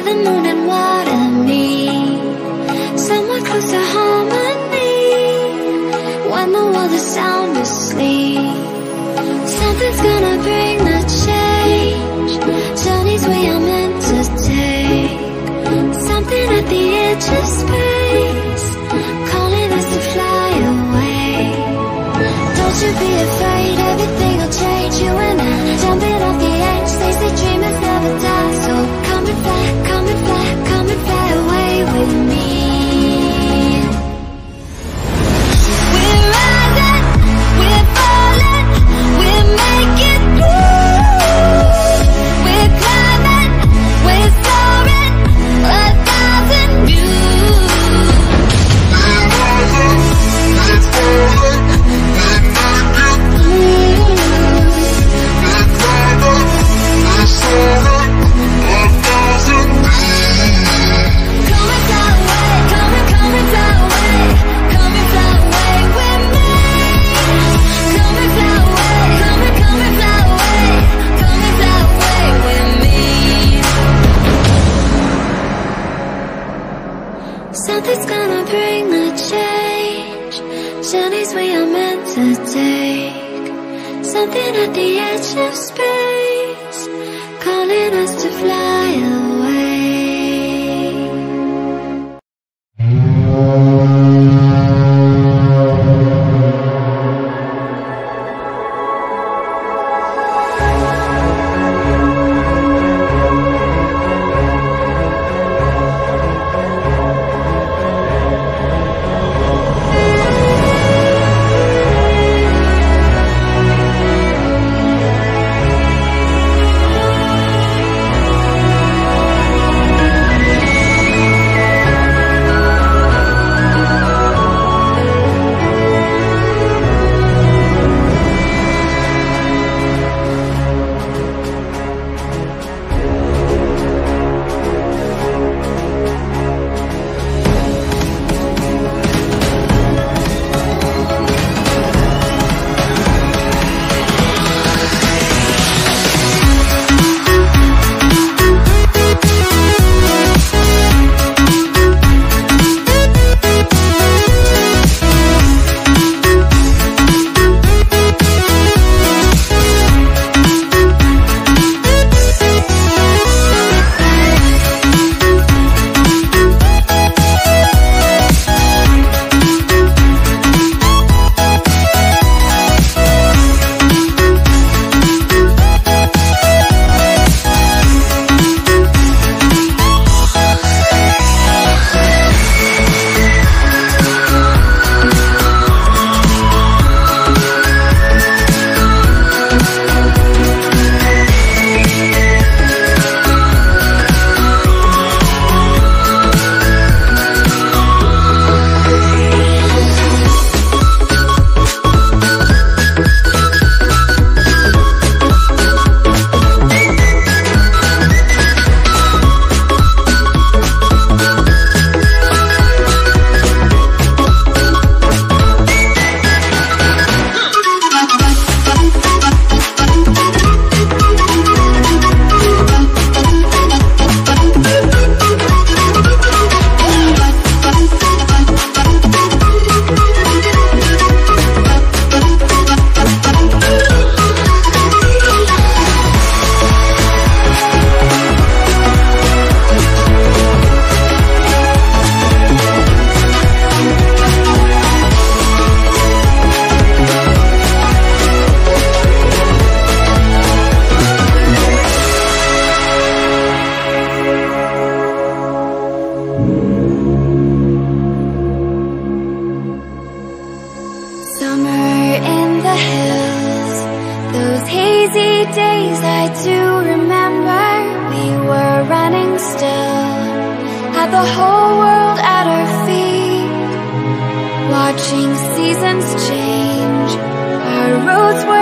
the moon and what I need. Somewhere close to harmony, when the world is sound asleep. Something's gonna bring the change, journeys we are meant to take. Something at the edge of space, calling us to fly away. Don't you be afraid, everything will change. You and I, jumping off the edge. They say dreamers never die, so come and fly, come and fly, come and fly away with me. We're rising, we're falling, we're making through. We're climbing, we're soaring, 1,000 views. We're rising, we're falling, we're making through. We're climbing, we're soaring, 1,000 views. Come and fly away, come and fly away, come and fly away with me. Come and fly away, come and fly away, come and fly away with me. Something's gonna bring the change, journeys we are meant to take. Something at the edge of space, calling us to fly away. days I do remember we were running still, had the whole world at our feet, watching seasons change. Our roads were